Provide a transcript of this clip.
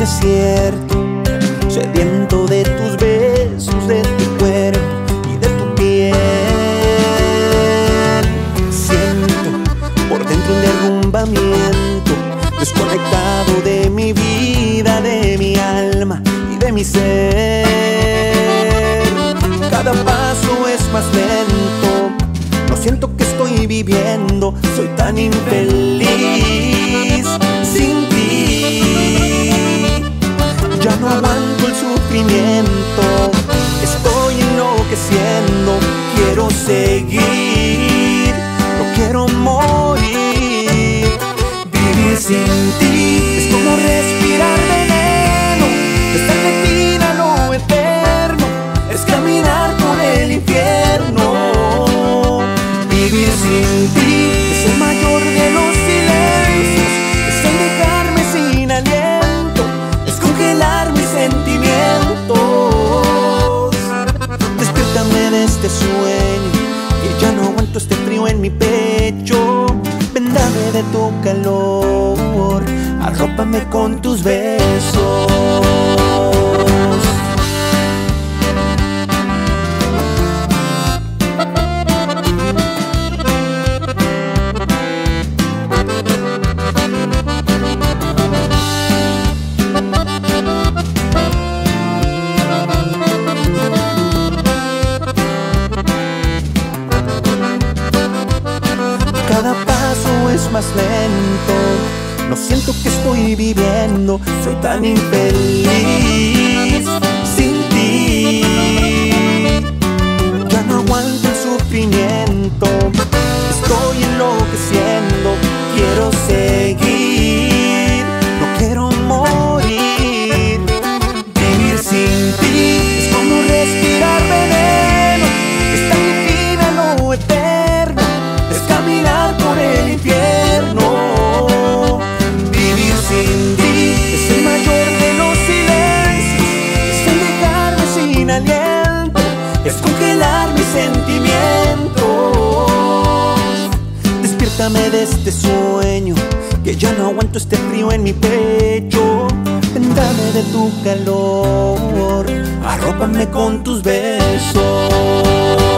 desierto, sediento de tus besos, de tu cuerpo y de tu piel. Siento por dentro un derrumbamiento, desconectado de mi vida, de mi alma y de mi ser. Cada paso es más lento, no siento que estoy viviendo, soy tan infeliz sin ti. Ya no aguanto el sufrimiento, estoy enloqueciendo, quiero seguir, no quiero morir. Vivir sin ti es como respirar veneno, estar metida en lo eterno, es caminar por el infierno. Vivir sin ti es el mayor de los silencios, es el dejarme sin aliento, es congelar mis sentimientos. Despiértame de este sueño, que ya no aguanto este frío en mi pecho. Véndame de tu calor, arrópame con tus besos. Cada paso es más lento, no siento que estoy viviendo, soy tan infeliz sin ti. Ya no aguanto el sufrimiento, estoy enloqueciendo, quiero seguir, no quiero morir. Vivir sin ti es como respirar veneno, estar metida en lo eterno, es caminar por el infierno. Vivir sin ti es el mayor de los silencios, es el dejarme sin aliento, es congelar mis sentimientos. Despiértame de este sueño, que ya no aguanto este frío en mi pecho. Véndame de tu calor, arrópame con tus besos.